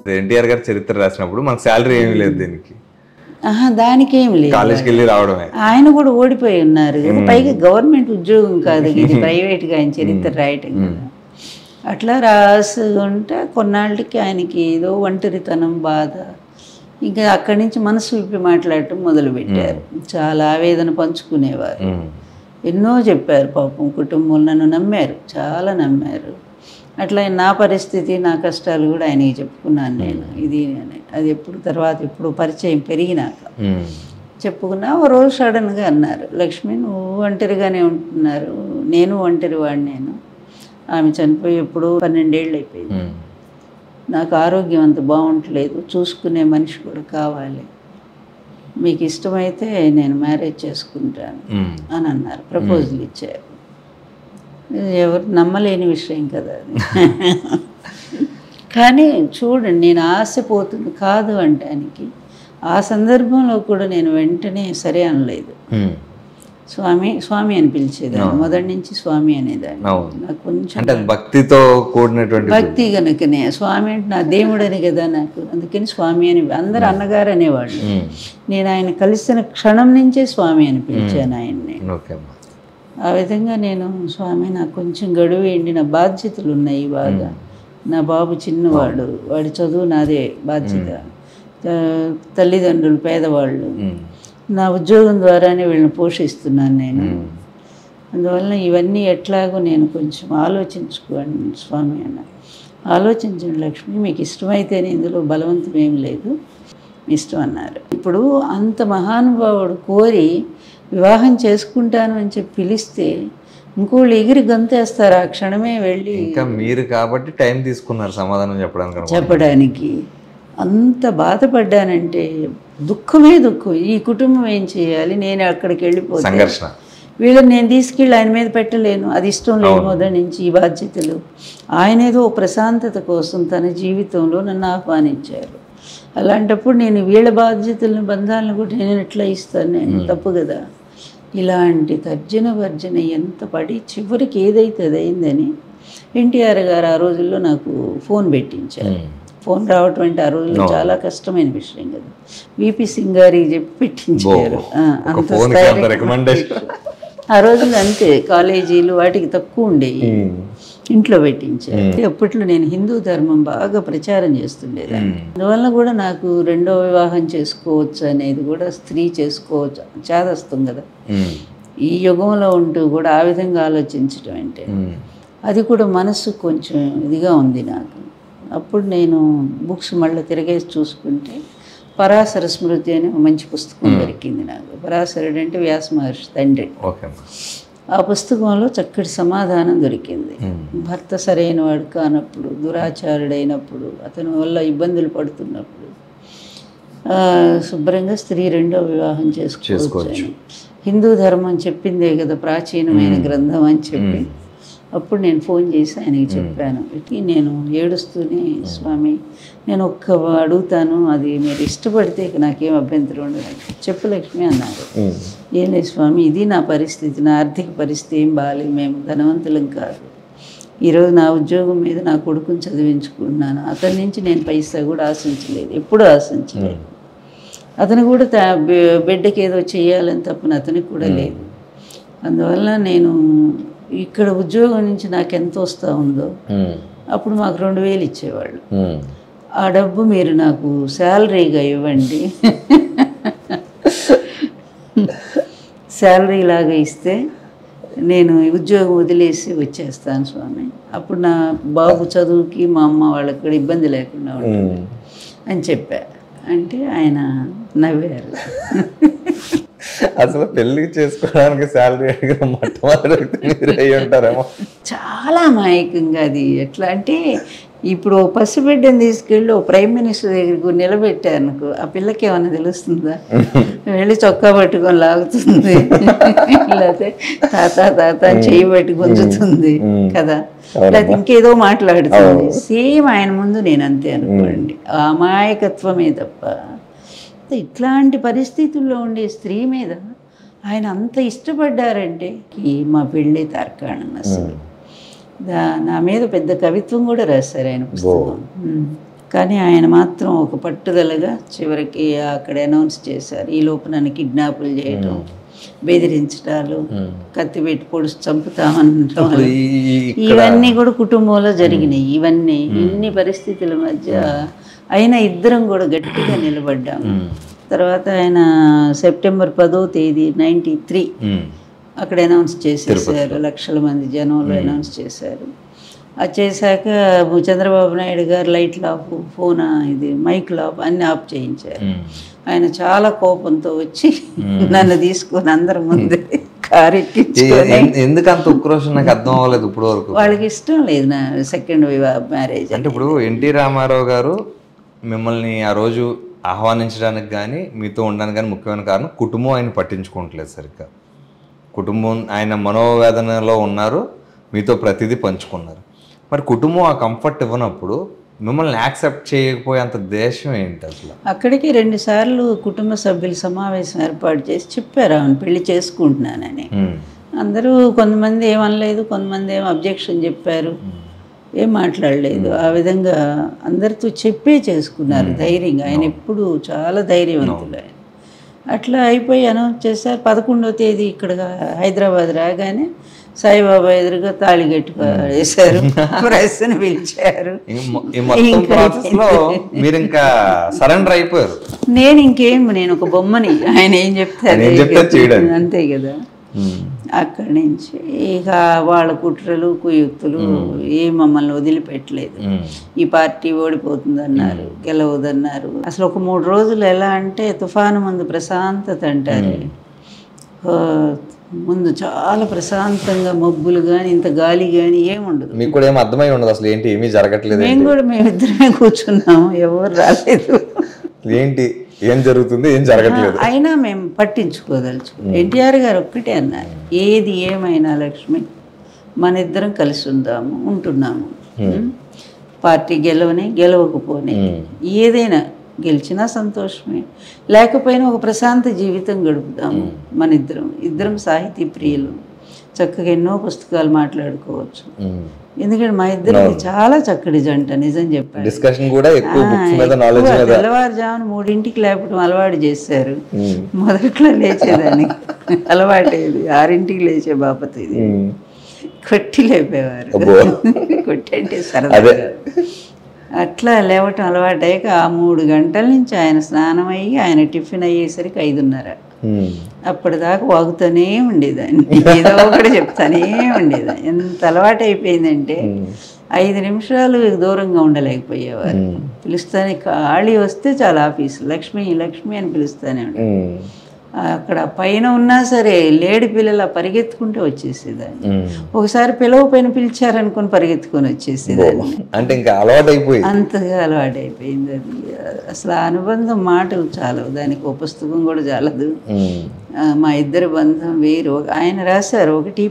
ఎన్టీఆర్ గారి చరిత్ర రాసినప్పుడు మనకు శాలరీ ఏమీ లేదు దీనికి, దానికేం లేదు, కాలేజ్కి వెళ్ళి రావడమే. ఆయన కూడా ఓడిపోయి ఉన్నారు కదా, పైగా గవర్నమెంట్ ఉద్యోగం కాదు ఇది, ప్రైవేట్గా ఆయన చరిత్ర రాయటం కదా. అట్లా రాసుకుంటే కొన్నాళ్ళకి ఆయనకి ఏదో ఒంటరితనం, బాధ, ఇంకా అక్కడి నుంచి మనసు విప్పి మాట్లాడటం మొదలుపెట్టారు. చాలా ఆవేదన పంచుకునేవారు, ఎన్నో చెప్పారు. పాపం కుటుంబం నన్ను నమ్మారు, చాలా నమ్మారు. అట్లా నా పరిస్థితి, నా కష్టాలు కూడా ఆయనకి చెప్పుకున్నాను నేను. ఇది అది ఎప్పుడు తర్వాత ఎప్పుడు పరిచయం పెరిగినాక చెప్పుకున్నా. ఓ రోజు సడన్గా అన్నారు, లక్ష్మి నువ్వు ఒంటరిగానే ఉంటున్నారు, నేను ఒంటరి వాడిని, నేను ఆమె చనిపోయి ఎప్పుడు 12 ఏళ్ళు అయిపోయింది, నాకు ఆరోగ్యం అంత బాగుంటలేదు, చూసుకునే మనిషి కూడా కావాలి, మీకు ఇష్టమైతే నేను మ్యారేజ్ చేసుకుంటాను అని అన్నారు. ప్రపోజల్ ఇచ్చారు. ఎవరు నమ్మలేని విషయం కదా అది. కానీ చూడండి, నేను ఆశ పోతుంది కాదు అంటానికి ఆ సందర్భంలో కూడా నేను వెంటనే సరే అనలేదు. స్వామి స్వామి అని పిలిచేదాన్ని, మొదటి నుంచి స్వామి అనేదాన్ని. నాకు కొంచెం భక్తితో కూడినటువంటి భక్తి కనుకనే స్వామి అంటే నా దేవుడని కదా నాకు, అందుకని స్వామి అని. అందరు అన్నగారు అనేవాళ్ళు. నేను ఆయన కలిసిన క్షణం నుంచే స్వామి అని పిలిచాను ఆయన్ని. ఆ విధంగా నేను స్వామి నాకు కొంచెం గడువు వేయండి, నా బాధ్యతలు ఉన్నాయి బాగా, నా బాబు చిన్నవాడు, వాడి చదువు నాదే బాధ్యత, తల్లిదండ్రులు పేదవాళ్ళు, నా ఉద్యోగం ద్వారానే వీళ్ళని పోషిస్తున్నాను నేను, అందువల్ల ఇవన్నీ ఎట్లాగో నేను కొంచెం ఆలోచించుకోండి స్వామి అన్న. ఆలోచించండి లక్ష్మి, మీకు ఇష్టమైతేనే, ఇందులో బలవంతం ఏం లేదు, ఇష్టం అన్నారు. ఇప్పుడు అంత మహానుభావుడు కోరి వివాహం చేసుకుంటాను అని చెప్పి పిలిస్తే ఇంకోళ్ళు ఎగిరి గంతేస్తారు ఆ క్షణమే వెళ్ళి. ఇంకా మీరు కాబట్టి టైం తీసుకున్నారు సమాధానం చెప్పడానికి. అంత బాధపడ్డానంటే దుఃఖమే దుఃఖం. ఈ కుటుంబం ఏం చేయాలి, నేను అక్కడికి వెళ్ళిపోతే వీళ్ళని నేను తీసుకెళ్ళి ఆయన మీద పెట్టలేను, అది ఇష్టం లేదు మొదటి నుంచి ఈ బాధ్యతలు. ఆయన ఏదో ప్రశాంతత కోసం తన జీవితంలో నన్ను ఆహ్వానించారు. అలాంటప్పుడు నేను వీళ్ళ బాధ్యతలను, బంధాలను కూడా నేను ఎట్లా ఇస్తాను, నేను తప్పు కదా. ఇలాంటి తర్జన భర్జన ఎంత పడి చివరికి ఏదైతే అది అయిందని ఎన్టీఆర్ గారు ఆ రోజుల్లో నాకు ఫోన్ పెట్టించారు. ఫోన్ రావటం అంటే ఆ రోజుల్లో చాలా కష్టమైన విషయం కదా. విపి సింగ్ గారికి చెప్పి పెట్టించారు. అంత ఆ రోజుల్లో అంతే, కాలేజీలు వాటికి తక్కువ ఉండేవి, ఇంట్లో పెట్టించారు. అప్పట్లో నేను హిందూ ధర్మం బాగా ప్రచారం చేస్తుండేదాన్ని. అందువల్ల కూడా నాకు రెండో వివాహం చేసుకోవచ్చు అనేది కూడా, స్త్రీ చేసుకోవచ్చు చేదస్తాం కదా ఈ యుగంలో ఉంటూ కూడా ఆ విధంగా ఆలోచించడం అంటే, అది కూడా మనసు కొంచెం ఇదిగా ఉంది నాకు. అప్పుడు నేను బుక్స్ మళ్ళీ తిరిగేసి చూసుకుంటే పరాశర స్మృతి అనే మంచి పుస్తకం దొరికింది నాకు. పరాశరుడు అంటే వ్యాస మహర్షి తండ్రి. ఆ పుస్తకంలో చక్కటి సమాధానం దొరికింది. భర్త సరైన వాడు కానప్పుడు, దురాచారుడైనప్పుడు, అతని వల్ల ఇబ్బందులు పడుతున్నప్పుడు శుభ్రంగా స్త్రీ రెండో వివాహం చేసుకోవచ్చు. హిందూ ధర్మం చెప్పిందే కదా ప్రాచీనమైన గ్రంథం అని చెప్పి అప్పుడు నేను ఫోన్ చేసి ఆయనకి చెప్పాను. నేను ఏడుస్తూనే, స్వామి నేను అడుగుతాను, అది మీరు ఇష్టపడితే నాకేం అభ్యంతరం ఉండదు, చెప్పు లక్ష్మి అన్నారు. ఏం లేదు స్వామి, ఇది నా పరిస్థితి, నా ఆర్థిక పరిస్థితి ఏం బాగాలేదు, మేము ధనవంతులం కాదు, ఈరోజు నా ఉద్యోగం మీద నా కొడుకుని చదివించుకుంటున్నాను, అతని నుంచి నేను పైసా కూడా ఆశించలేదు, ఎప్పుడూ ఆశించలేదు, అతను కూడా బిడ్డకి ఏదో చేయాలని తప్పని అతనికి కూడా లేదు. అందువల్ల నేను ఇక్కడ ఉద్యోగం నుంచి నాకు ఎంత వస్తూ ఉందో, అప్పుడు మాకు 2000 ఇచ్చేవాళ్ళు, ఆ డబ్బు మీరు నాకు శాలరీగా ఇవ్వండి, శాలరీ లాగా ఇస్తే నేను ఉద్యోగం వదిలేసి వచ్చేస్తాను స్వామి, అప్పుడు నా బాబు చదువుకి మా అమ్మ వాళ్ళకి కూడా ఇబ్బంది లేకుండా ఉంటుంది అని చెప్పా. అంటే ఆయన నవ్వారు. అసలు పెళ్లి చేసుకోవడానికి శాలరీ అడిగిన మొట్టమొదటి ఉంటారేమో. చాలా అమాయకంగా అది ఎట్లా అంటే, ఇప్పుడు పసిబిడ్డని తీసుకెళ్ళి ఓ ప్రైమ్ మినిస్టర్ దగ్గరకు నిలబెట్టారు అనుకో, ఆ పిల్లకి ఏమైనా తెలుస్తుందా? వెళ్ళి చొక్కా పట్టుకొని లాగుతుంది, లేకపోతే తాత తాత చేయి పట్టి గుంజుతుంది కదా, లేకపోతే ఇంకేదో మాట్లాడుతుంది. సేమ్ ఆయన ముందు నేను అంతే అనుకోండి, ఆ అమాయకత్వమే తప్ప. ఇట్లాంటి పరిస్థితుల్లో ఉండే స్త్రీ మీద ఆయన అంత ఇష్టపడ్డారంటే మా పెళ్ళి తార్కాణం. అసలు నా మీద పెద్ద కవిత్వం కూడా రాశారు ఆయన పుస్తకం. కానీ ఆయన మాత్రం ఒక పట్టుదలగా చివరికి అక్కడ అనౌన్స్ చేశారు. ఈ లోపు నన్ను కిడ్నాపులు చేయటం, బెదిరించడాలు, కత్తి పెట్టి పొడుసు చంపుతామనటం, ఇవన్నీ కూడా కుటుంబంలో జరిగినాయి. ఇవన్నీ ఇన్ని పరిస్థితుల మధ్య అయినా ఇద్దరం కూడా గట్టిగా నిలబడ్డాము. తర్వాత ఆయన సెప్టెంబర్ 10వ తేదీ 93 అక్కడ అనౌన్స్ చేసేసారు. లక్షల మంది జనంలో అనౌన్స్ చేశారు. అది చేశాక చంద్రబాబు నాయుడు గారు లైట్లు ఆఫ్, ఫోన్ ఇది మైకులు ఆఫ్ అన్నీ ఆఫ్ చేయించారు. ఆయన చాలా కోపంతో వచ్చి నన్ను తీసుకొని అందరి ముందు కారు ఎక్కించుకొని, ఎందుకు అంత ఉక్రోషం నాకు అర్థం అవ్వలేదు ఇప్పుడు వరకు. వాళ్ళకి ఇష్టం లేదు నా సెకండ్ మ్యారేజ్. అంటే ఇప్పుడు ఎన్టీ రామారావు గారు మిమ్మల్ని ఆ రోజు ఆహ్వానించడానికి కానీ మీతో ఉండడానికి కానీ ముఖ్యమైన కారణం కుటుంబం ఆయన పట్టించుకోవట్లేదు సరిగ్గా. కుటుంబం ఆయన మనోవేదనలో ఉన్నారు, మీతో ప్రతిదీ పంచుకున్నారు. మరి కుటుంబం ఆ కంఫర్ట్ ఇవ్వనప్పుడు మిమ్మల్ని యాక్సెప్ట్ చేయకపోయేంత దేశం ఏంటి అసలు? అక్కడికి 2 సార్లు కుటుంబ సభ్యుల సమావేశం ఏర్పాటు చేసి చెప్పారు ఆమె పెళ్లి చేసుకుంటున్నానని. అందరూ కొంతమంది ఏమనలేదు, కొంతమంది ఏం అబ్జెక్షన్ చెప్పారు, ఏం మాట్లాడలేదు. ఆ విధంగా అందరితో చెప్పే చేసుకున్నారు ధైర్యంగా. ఆయన ఎప్పుడు చాలా ధైర్యవంతులు ఆయన. అట్లా అయిపోయి అనౌన్స్ చేశారు. 11వ తేదీ ఇక్కడ హైదరాబాద్ రాగానే సాయిబాబా ఎదురుగా తాళి కట్టువేశారు, ప్రెస్ని పిలిచారు. నేను ఇంకేం, నేను ఒక బొమ్మని, ఆయన ఏం చెప్తారు అంతే కదా. అక్కడి నుంచి ఇక వాళ్ళ కుట్రలు కుయుక్తులు ఏ మమ్మల్ని వదిలిపెట్టలేదు. ఈ పార్టీ ఓడిపోతుందన్నారు, గెలవదన్నారు. అసలు ఒక 3 రోజులు ఎలా అంటే తుఫాను ముందు ప్రశాంతత అంటారు. ముందు చాలా ప్రశాంతంగా, మబ్బులు కానీ ఇంత గాలి కానీ ఏముండదు. మీకు కూడా ఏం అర్థమై ఉండదు అసలు ఏంటి ఏమీ జరగట్లేదు. మేమిద్దరమే కూర్చున్నాము, ఎవరు రాలేదు. ఏంటి ఏం జరుగుతుంది ఏం జరగట్లేదు అయినా మేము పట్టించుకోదలుచుకున్నాం. ఎన్టీఆర్ గారు ఒక్కటే అన్నారు, ఏది ఏమైనా లక్ష్మి మన ఇద్దరం కలిసి ఉంటున్నాము. పార్టీ గెలవకపోనే ఏదైనా గెలిచినా సంతోషమే, లేకపోయినా ఒక ప్రశాంత జీవితం గడుపుతాము. మన ఇద్దరం సాహితీ ప్రియులు, చక్కగా ఎన్నో పుస్తకాలు మాట్లాడుకోవచ్చు. ఎందుకంటే మా ఇద్దరికి చాలా చక్కటి జంట, నిజం చెప్పారు. తెల్లవారుజామున 3ంటికి లేపడం అలవాటు చేశారు. మొదట్లో లేచేదాన్ని అలవాటేది, 6ంటికి లేచే బాపత ఇది. కొట్టి లేపేవారు, కొట్టి అంటే సరదా. అట్లా లేవటం అలవాటు అయ్యాక ఆ 3 గంటల నుంచి ఆయన స్నానం అయ్యి ఆయన టిఫిన్ అయ్యేసరికి 5:30. అప్పటిదాకా వాగుతూనే ఉండేదాన్ని, ఏదో ఒకటి చెప్తానే ఉండేదాన్ని. ఎంత అలవాటు అయిపోయిందంటే 5 నిమిషాలు దూరంగా ఉండలేకపోయేవారు. పిలుస్తానే ఖాళీ వస్తే చాలా ఆఫీసు లక్ష్మి లక్ష్మి అని పిలుస్తానే ఉండే. అక్కడ పైన ఉన్నా సరే లేడి పిల్లల పరిగెత్తుకుంటూ వచ్చేసేదాన్ని. ఒకసారి పిలవపైన పిలిచారనుకుని పరిగెత్తుకొని వచ్చేసేదాన్ని. అంటే ఇంకా అలవాటు అయిపోయింది, అంతగా అలవాటు అయిపోయింది. అది అసలు ఆ అనుబంధం మాటలు చాలవు, దానికి ఒక పుస్తకం కూడా చాలదు. మా ఇద్దరి బంధం వేరు. ఆయన రాశారు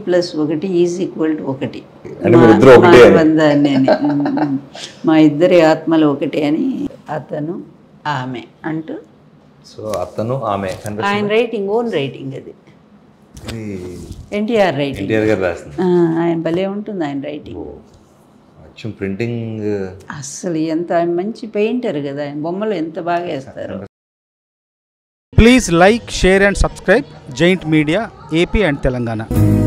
1+1 = 1 బంధాన్ని అని. మా ఇద్దరి ఆత్మలు ఒకటే అని. అతను ఆమె అంటూ. సో అతను ఆమె ఆయన రైటింగ్, ఓన్ రైటింగ్ అది. ఎన్టీఆర్ రైటింగ్, ఆయన భలే ఉంటుంది ఆయన రైటింగ్. ప్రింటింగ్ అసలు ఎంత మంచి పెయింటర్ కదా, ఆయన బొమ్మలు ఎంత బాగా వేస్తారు. Please like, share and subscribe giant media AP and Telangana.